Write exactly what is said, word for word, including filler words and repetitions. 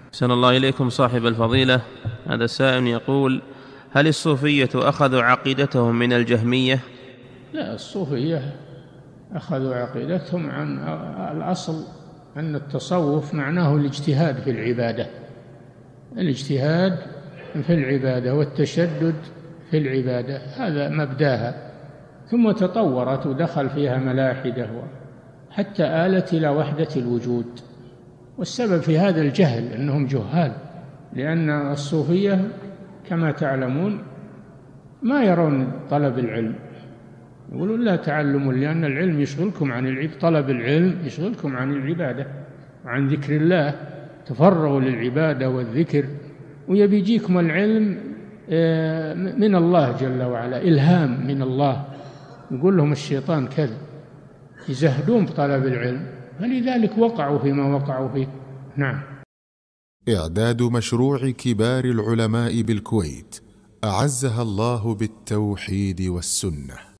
أحسن الله إليكم صاحب الفضيلة. هذا سائل يقول: هل الصوفية أخذوا عقيدتهم من الجهمية؟ لا، الصوفية أخذوا عقيدتهم عن الأصل أن التصوف معناه الاجتهاد في العبادة، الاجتهاد في العبادة والتشدد في العبادة، هذا مبداها، ثم تطورت ودخل فيها ملاحدة حتى آلت إلى وحدة الوجود. والسبب في هذا الجهل، أنهم جهال، لأن الصوفية كما تعلمون ما يرون طلب العلم، يقولون لا تعلموا لأن العلم يشغلكم عن العبادة، طلب العلم يشغلكم عن العبادة وعن ذكر الله، تفرغوا للعبادة والذكر، ويبيجيكم العلم من الله جل وعلا، إلهام من الله، يقول لهم الشيطان كذا، يزهدون بطلب العلم، فلذلك وقعوا فيما وقعوا فيه. نعم. إعداد مشروع كبار العلماء بالكويت أعزها الله بالتوحيد والسنة.